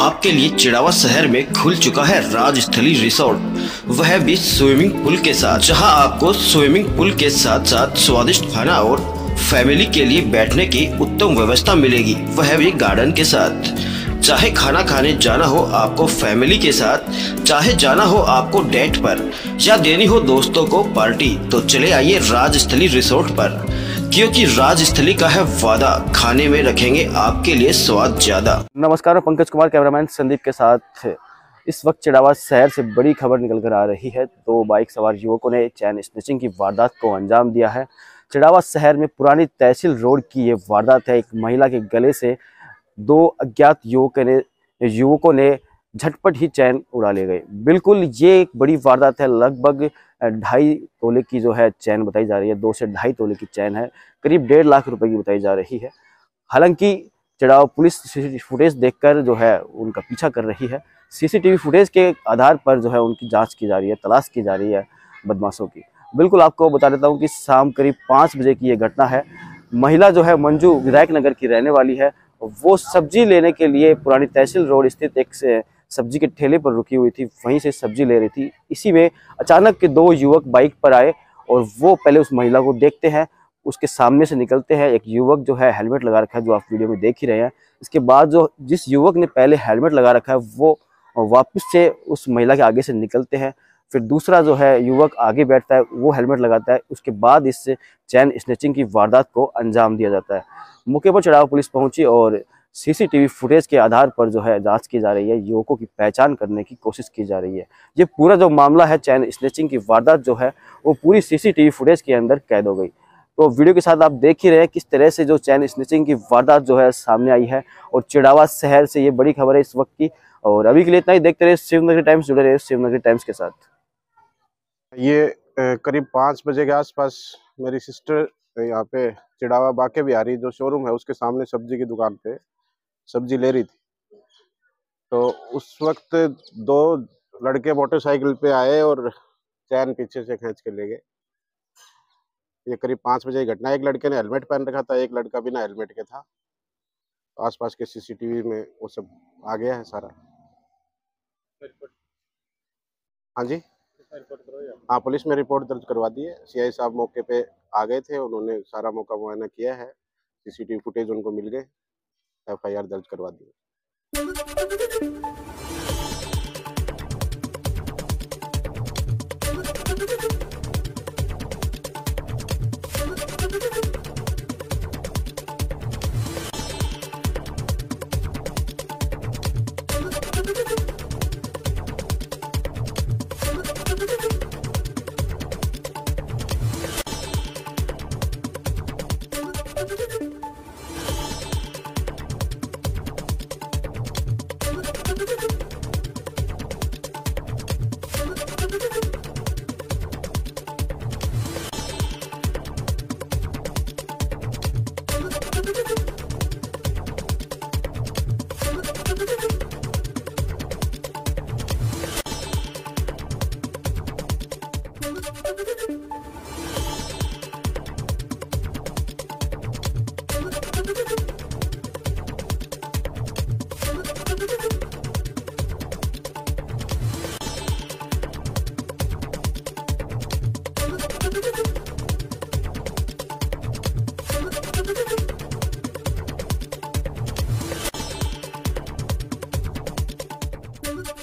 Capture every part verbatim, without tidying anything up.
आपके लिए चिड़ावा शहर में खुल चुका है राजस्थली रिसोर्ट, वह भी स्विमिंग पूल के साथ, जहां आपको स्विमिंग पूल के साथ साथ स्वादिष्ट खाना और फैमिली के लिए बैठने की उत्तम व्यवस्था मिलेगी, वह भी गार्डन के साथ। चाहे खाना खाने जाना हो आपको फैमिली के साथ, चाहे जाना हो आपको डेट पर या देनी हो दोस्तों को पार्टी, तो चले आइए राजस्थली रिसोर्ट पर, क्योंकि राजस्थली का है वादा, खाने में रखेंगे आपके लिए स्वाद ज्यादा। नमस्कार, मैं पंकज कुमार कैमरामैन संदीप के साथ। इस वक्त चिड़ावा शहर से बड़ी खबर निकल कर आ रही है। दो बाइक सवार युवकों ने चैन स्नैचिंग की वारदात को अंजाम दिया है। चिड़ावा शहर में पुरानी तहसील रोड की ये वारदात है। एक महिला के गले से दो अज्ञात युवकों ने युवकों ने झटपट ही चैन उड़ा ले गए। बिल्कुल ये एक बड़ी वारदात है। लगभग ढाई तोले की जो है चैन बताई जा रही है, दो से ढाई तोले की चैन है, करीब डेढ़ लाख रुपए की बताई जा रही है। हालांकि चिड़ावा पुलिस सीसीटीवी फुटेज देखकर जो है उनका पीछा कर रही है। सीसीटीवी फुटेज के आधार पर जो है उनकी जांच की जा रही है, तलाश की जा रही है बदमाशों की। बिल्कुल आपको बता देता हूँ कि शाम करीब पाँच बजे की ये घटना है। महिला जो है मंजू विधायक नगर की रहने वाली है। वो सब्जी लेने के लिए पुरानी तहसील रोड स्थित एक से सब्जी के ठेले पर रुकी हुई थी, वहीं से सब्जी ले रही थी। इसी में अचानक के दो युवक बाइक पर आए और वो पहले उस महिला को देखते हैं, उसके सामने से निकलते हैं। एक युवक जो है हेलमेट लगा रखा है, जो आप वीडियो में देख ही रहे हैं। इसके बाद जो जिस युवक ने पहले हेलमेट लगा रखा है वो वापस से उस महिला के आगे से निकलते हैं। फिर दूसरा जो है युवक आगे बैठता है, वो हेलमेट लगाता है। उसके बाद इससे चैन स्नैचिंग की वारदात को अंजाम दिया जाता है। मौके पर चिड़ावा पुलिस पहुंची और सीसीटीवी फुटेज के आधार पर जो है जांच की जा रही है, युवकों की पहचान करने की कोशिश की जा रही है। ये पूरा जो मामला है चैन स्नैचिंग की वारदात जो है वो पूरी सीसीटीवी फुटेज के अंदर कैद हो गई। तो वीडियो के साथ आप देख ही रहे हैं किस तरह से जो चैन स्नैचिंग की वारदात जो है सामने आई है। और चिड़ावा शहर से ये बड़ी खबर है इस वक्त की। और अभी के लिए इतना ही। देखते रहे शिवनगरी टाइम्स, जुड़े रहे शिवनगरी टाइम्स के साथ। ये करीब पाँच बजे के आसपास मेरी सिस्टर यहाँ पे चिड़ावा बाके बिहारी जो शोरूम है उसके सामने सब्जी की दुकान पे सब्जी ले रही थी। तो उस वक्त दो लड़के मोटरसाइकिल पे आए और चैन पीछे से खींच के ले गए। ये करीब पाँच बजे की घटना। एक लड़के ने हेलमेट पहन रखा था, एक लड़का बिना हेलमेट के था। आसपास के सीसीटीवी में वो सब आ गया है सारा। हाँ जी, हाँ, पुलिस में रिपोर्ट दर्ज करवा दी है। सीआई साहब मौके पे आ गए थे, उन्होंने सारा मौका मुआयना किया है। सीसीटीवी फुटेज उनको मिल गए, एफ आई आर दर्ज करवा दी।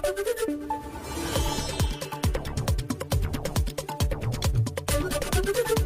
Thank you.